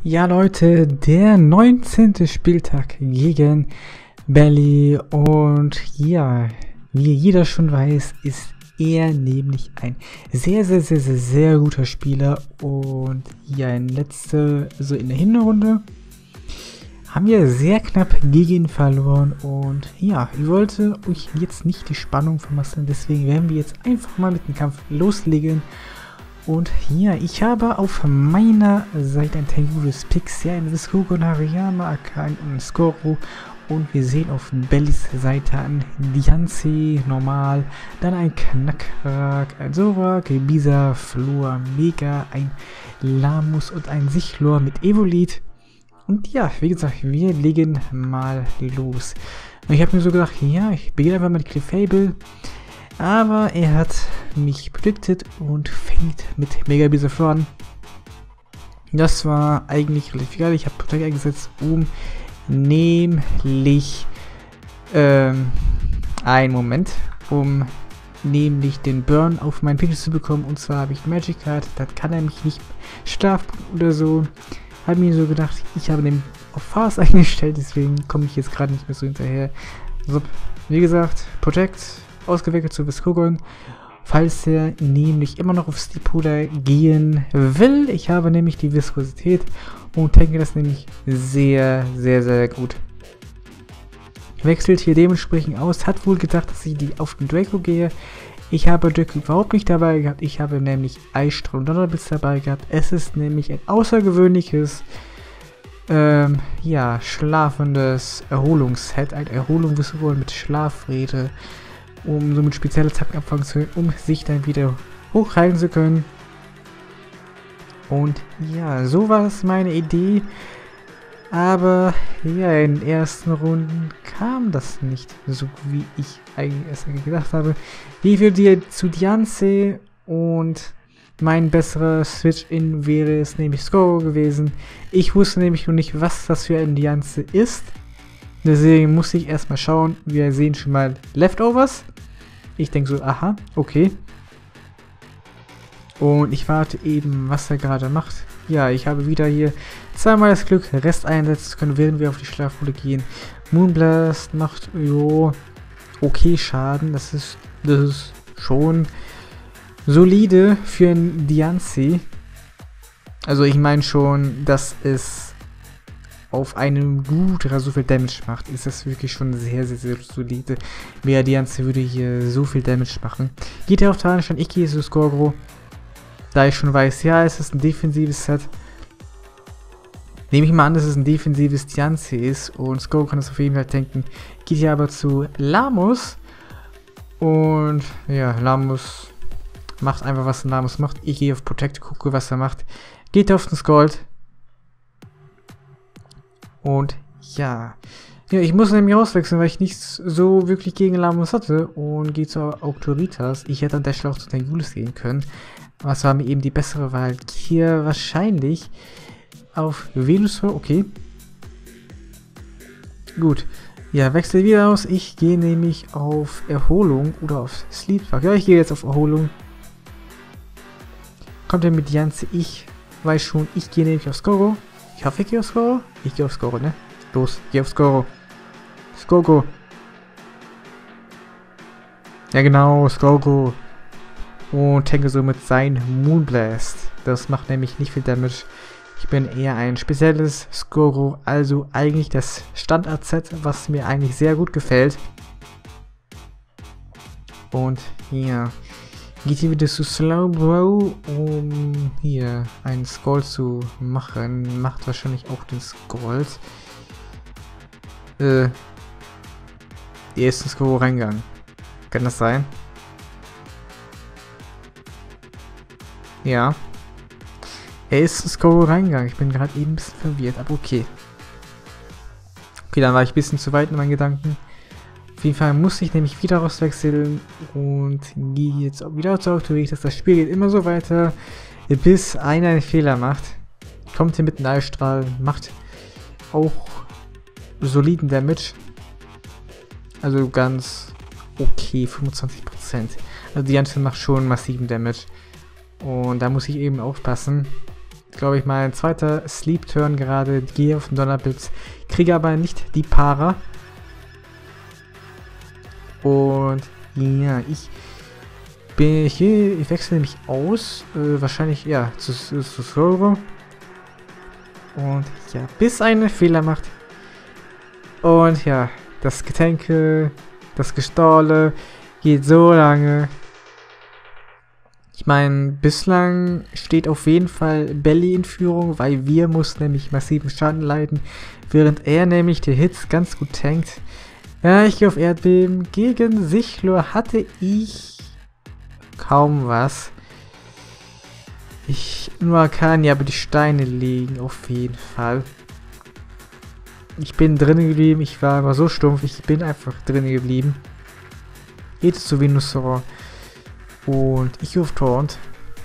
Ja Leute, der 19. Spieltag gegen Belly und ja, wie jeder schon weiß, ist er nämlich ein sehr guter Spieler und ja, in der Hinrunde haben wir sehr knapp gegen ihn verloren und ja, ich wollte euch jetzt nicht die Spannung vermasseln, deswegen werden wir jetzt einfach mal mit dem Kampf loslegen. Und ja, ich habe auf meiner Seite ein Tenguris Pix, ja, ein Viscogo, ein Hariyama, ein Skoro. Und wir sehen auf Bellys Seite ein Diancie, normal, dann ein Knackrak, ein Zorak, Bisa, Flor, Mega, ein Lamus und ein Sichlor mit Evolit. Und ja, wie gesagt, wir legen mal los. Und ich habe mir so gedacht, ja, ich beginne einfach mit Clefable. Aber er hat mich predicted und fängt mit Mega Bisa Flor an. Das war eigentlich relativ egal. Ich habe Protect eingesetzt, um nämlich nämlich den Burn auf meinen Pixel zu bekommen. Und zwar habe ich Magic Card, dann kann er mich nicht schlafen oder so. Habe mir so gedacht, ich habe den auf Fast eingestellt, deswegen komme ich jetzt gerade nicht mehr so hinterher. So, wie gesagt, Protect ausgewechselt zu Viscogon, falls er nämlich immer noch auf Stipuler gehen will. Ich habe nämlich die Viskosität und denke das nämlich sehr gut. Wechselt hier dementsprechend aus, hat wohl gedacht, dass ich auf den Draco gehe. Ich habe Draco überhaupt nicht dabei gehabt, ich habe nämlich Eisstrahl und Donnerblitz dabei gehabt. Es ist nämlich ein außergewöhnliches ja, schlafendes Erholungsset, ein Erholung Viscogon mit Schlafrede, um somit spezielle Attacken abfangen zu können, um sich dann wieder hochheilen zu können. Und ja, so war es meine Idee. Aber ja, in den ersten Runden kam das nicht so, wie ich eigentlich erst gedacht habe. Wie für die zu Diancie und mein besserer Switch-In wäre es nämlich Skoro gewesen. Ich wusste nämlich noch nicht, was das für ein Diancie ist. Deswegen muss ich erstmal schauen. Wir sehen schon mal Leftovers. Ich denke so, aha, okay. Und ich warte eben, was er gerade macht. Ja, ich habe wieder hier zweimal das Glück, Rest einsetzen zu können, während wir auf die Schlafrolle gehen. Moonblast macht, jo, okay Schaden. Das ist schon solide für ein Diancie. Also ich meine schon, dass es auf einem Guter so viel Damage macht, ist das wirklich schon sehr solide. Mehr Diancie würde hier so viel Damage machen. Geht er auf Tarnstein, ich gehe zu Skoro. Da ich schon weiß, ja, es ist ein defensives Set. Nehme ich mal an, dass es ein defensives Diancie ist und Skoro kann das auf jeden Fall tanken. Geht hier aber zu Lamus. Und ja, Lamus macht einfach, was Lamus macht. Ich gehe auf Protect, gucke, was er macht. Geht auf den Scald. Und ja, ich muss nämlich auswechseln, weil ich nichts so wirklich gegen Lamus hatte und gehe zu Autoritas. Ich hätte an der Stelle auch zu Tenguris gehen können. Was war mir eben die bessere Wahl? Hier wahrscheinlich auf Venusaur, okay. Gut, ja, wechsle wieder aus. Ich gehe nämlich auf Erholung oder auf Sleep. Ja, ich gehe jetzt auf Erholung. Kommt er mit Diancie? Ich weiß schon, ich gehe nämlich auf Skoro. Ich hoffe, ich gehe auf Skoro. Ich gehe auf Skoro, ne? Los, geh auf Skoro. Skoro. Ja genau, Skoro. Und tanke somit sein Moonblast. Das macht nämlich nicht viel Damage. Ich bin eher ein spezielles Skoro, also eigentlich das Standard-Set, was mir eigentlich sehr gut gefällt. Und ja, geht hier wieder zu Slowbro, um hier einen Scald zu machen. Macht wahrscheinlich auch den Scald. Der ist ins Skoro reingegangen. Kann das sein? Ja. Er ist ins Skoro reingegangen. Ich bin gerade eben ein bisschen verwirrt, aber okay. Okay, dann war ich ein bisschen zu weit in meinen Gedanken. Auf jeden Fall muss ich nämlich wieder rauswechseln und gehe jetzt auch wieder zur Autorität. Das Spiel geht immer so weiter, bis einer einen Fehler macht. Kommt hier mit einem Eisstrahl, macht auch soliden Damage. Also ganz okay, 25%. Also die Diancie macht schon massiven Damage. Und da muss ich eben aufpassen. glaube ich, mein zweiter Sleep-Turn gerade. Gehe auf den Donnerblitz, kriege aber nicht die Para. Und ja, ich wechsle mich aus. Wahrscheinlich, ja, zu Solo. Und ja, bis einen Fehler macht. Und ja, das Getänke, das Gestaule geht so lange. Ich meine, bislang steht auf jeden Fall Belly in Führung, weil wir mussten nämlich massiven Schaden leiden, während er nämlich die Hits ganz gut tankt. Ja, ich gehe auf Erdbeben. Gegen Sichlor hatte ich kaum was. Nur kann ja aber die Steine legen, auf jeden Fall. Ich bin drinnen geblieben, ich war aber so stumpf, ich bin einfach drinnen geblieben. Geht zu Venusaur. Und ich gehe auf Taunt.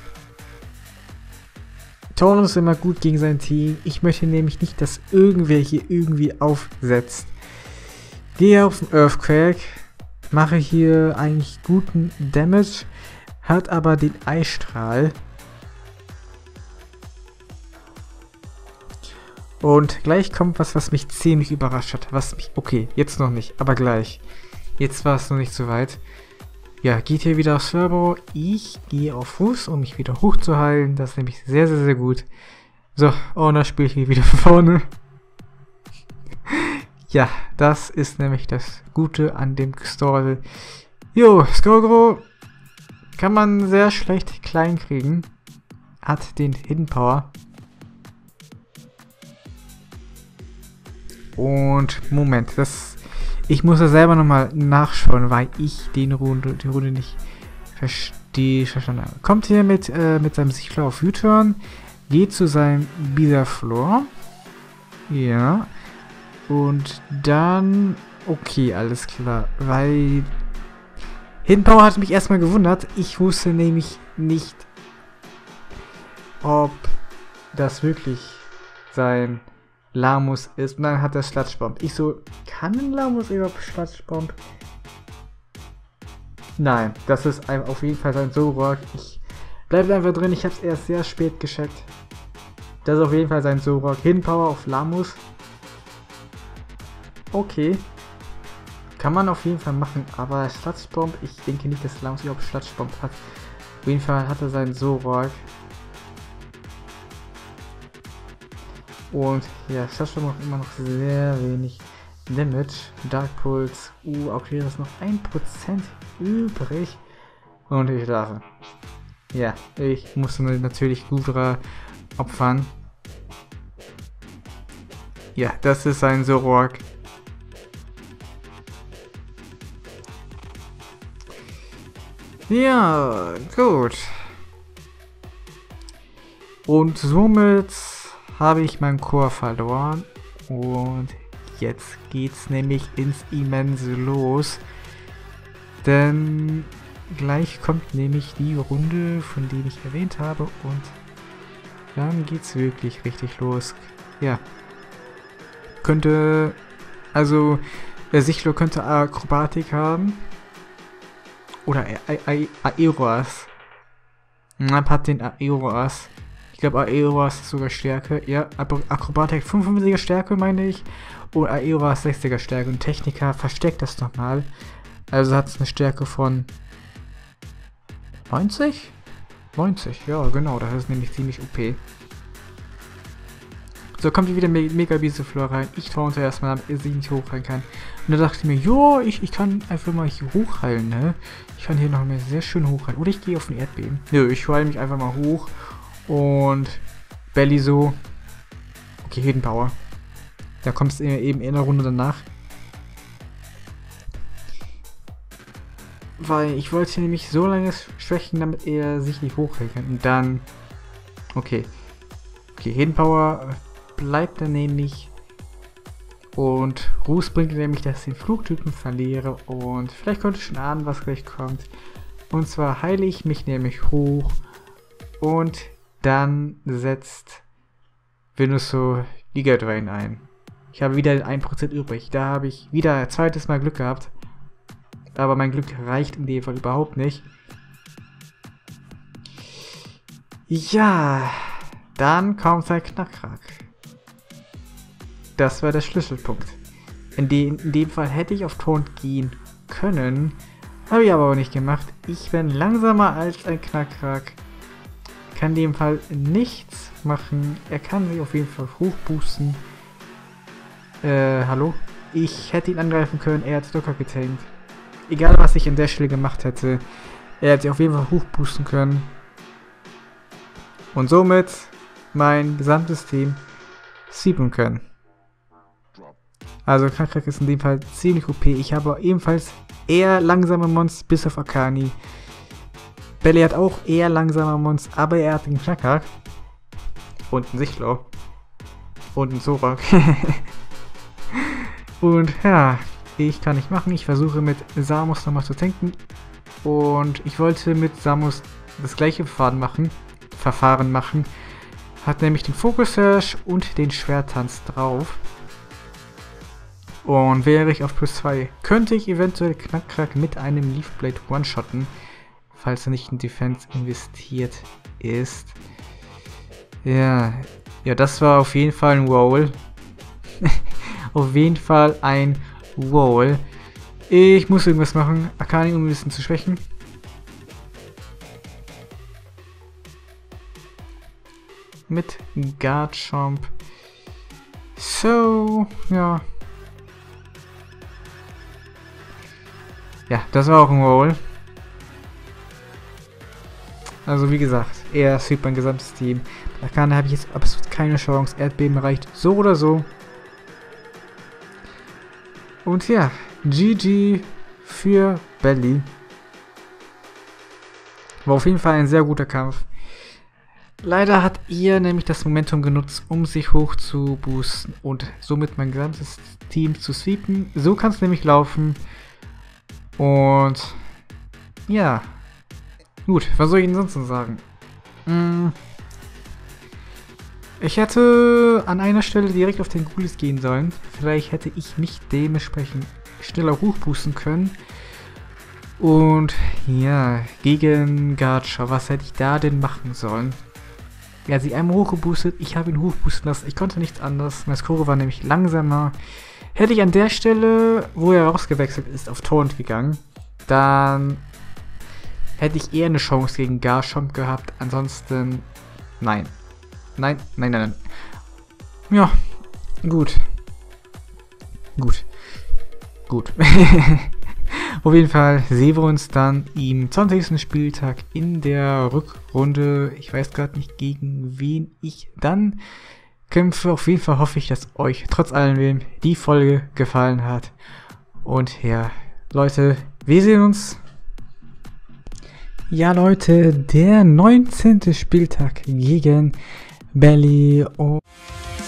Taunt ist immer gut gegen sein Team. Ich möchte nämlich nicht, dass irgendwer hier irgendwie aufsetzt. Gehe auf den Earthquake. Mache hier eigentlich guten Damage. Hat aber den Eisstrahl. Und gleich kommt was mich ziemlich überrascht hat. Okay, jetzt noch nicht, aber gleich. Jetzt war es noch nicht so weit. Ja, geht hier wieder aufs Turbo. Ich gehe auf Fuß, um mich wieder hochzuheilen. Das ist nämlich sehr, sehr, sehr gut. So, und dann spiele ich hier wieder von vorne. Ja, das ist nämlich das Gute an dem Gestore. Jo, Skorgro kann man sehr schlecht klein kriegen. Hat den Hidden Power. Und Moment, ich muss da selber nochmal nachschauen, weil ich die Runde nicht verstanden habe. Kommt hier mit seinem Sichlor auf U-Turn, geht zu seinem Bisaflor. Ja. Und dann, okay, alles klar, weil Hidden Power hat mich erstmal gewundert. Ich wusste nämlich nicht, ob das wirklich sein Lamus ist. Und dann hat er Sludgebomb. Ich so, kann ein Lamus überhaupt Sludgebomb? Nein, das ist auf jeden Fall sein Zoroark. Ich bleibe einfach drin, ich habe es erst sehr spät gecheckt. Das ist auf jeden Fall sein Zoroark. Hidden Power auf Lamus. Okay. Kann man auf jeden Fall machen, aber Sludgebomb, ich denke nicht, dass Lamus überhaupt Sludgebomb hat. Auf jeden Fall hat er seinen Zoroark. Und ja, Sludgebomb macht immer noch sehr wenig Damage. Dark Pulse. Okay, das ist noch 1% übrig. Und ich schlafe. Ja, ich musste natürlich Gudra opfern. Ja, das ist ein Zoroark. Ja, gut. Und somit habe ich meinen Core verloren. Und jetzt geht's nämlich ins Immense los. Denn gleich kommt nämlich die Runde, von der ich erwähnt habe. Und dann geht's wirklich richtig los. Ja. Also, der Sichlor könnte Akrobatik haben. Oder Aeroas. Hat den Aeroas. Ich glaube, Aeroas ist sogar Stärke. Ja, Akrobatik 55er Stärke, meine ich. Und Aeroas 60er Stärke. Und Techniker versteckt das nochmal. Also hat es eine Stärke von 90? 90, ja, genau. Das ist nämlich ziemlich OP. So, kommt hier wieder Mega Bisaflor rein. Ich taunte erstmal, damit sie nicht hochheilen kann. Und dann dachte ich mir, jo, ich kann einfach mal hier hochheilen, ne? Ich kann hier noch mal sehr schön hochheilen. Oder ich gehe auf den Erdbeben. Nö, ich heile mich einfach mal hoch. Und Belly so. Okay, Hidden Power. Da kommt es eben in der Runde danach. Weil ich wollte nämlich so lange schwächen, damit er sich nicht hochheilen kann. Und dann... Okay. Okay, Hidden Power bleibt dann nämlich. Und Ruß bringt nämlich, dass ich den Flugtypen verliere. Und vielleicht konnte ich schon ahnen, was gleich kommt. Und zwar heile ich mich nämlich hoch. Und dann setzt Venusaur Giga Drain ein. Ich habe wieder 1% übrig. Da habe ich wieder ein zweites Mal Glück gehabt. Aber mein Glück reicht in dem Fall überhaupt nicht. Ja, dann kommt sein Knackrack. Das war der Schlüsselpunkt. In dem Fall hätte ich auf Taunt gehen können, habe ich aber auch nicht gemacht. Ich bin langsamer als ein Knackrack. Kann in dem Fall nichts machen. Er kann sich auf jeden Fall hochboosten. Hallo? Ich hätte ihn angreifen können, er hat locker getankt. Egal was ich an der Stelle gemacht hätte, er hätte sich auf jeden Fall hochboosten können. Und somit mein gesamtes Team sweepen können. Also Knackrack ist in dem Fall ziemlich OP. Ich habe ebenfalls eher langsame Mons bis auf Akani. Belly hat auch eher langsame Mons, aber er hat den Knackrack. Und einen Sichtloh. Und einen Zorak. Und ja, ich kann nicht machen. Ich versuche mit Samus nochmal zu tanken. Und ich wollte mit Samus das gleiche Verfahren machen. Hat nämlich den Focus Surge und den Schwerttanz drauf. Und wäre ich auf plus 2, könnte ich eventuell Knackrack mit einem Leaf Blade one-shotten, falls er nicht in Defense investiert ist. Ja, das war auf jeden Fall ein Roll. Auf jeden Fall ein Roll. Ich muss irgendwas machen, Akani, um ein bisschen zu schwächen. Mit Garchomp. So, ja. Ja, das war auch ein Roll. Also wie gesagt, er sweept mein gesamtes Team. Da habe ich jetzt absolut keine Chance. Erdbeben reicht so oder so. Und ja, GG für Belly. War auf jeden Fall ein sehr guter Kampf. Leider hat ihr nämlich das Momentum genutzt, um sich hoch zu boosten und somit mein gesamtes Team zu sweepen. So kann es nämlich laufen. Und ja, gut, was soll ich Ihnen sonst noch sagen? Ich hätte an einer Stelle direkt auf den Gulis gehen sollen. Vielleicht hätte ich mich dementsprechend schneller hochboosten können. Und ja, gegen Garchomp, was hätte ich da denn machen sollen? Er hat sich einmal hochgeboostet, ich habe ihn hochboosten lassen, ich konnte nichts anderes. Mein Score war nämlich langsamer. Hätte ich an der Stelle, wo er rausgewechselt ist, auf Taunt gegangen, dann hätte ich eher eine Chance gegen Garchomp gehabt. Ansonsten, nein. Nein. Ja, gut. Auf jeden Fall sehen wir uns dann im 20. Spieltag in der Rückrunde. Ich weiß gerade nicht, gegen wen ich dann kämpfe. Auf jeden Fall hoffe ich, dass euch trotz allem die Folge gefallen hat. Und ja, Leute, wir sehen uns. Ja, Leute, der 19. Spieltag gegen Belly und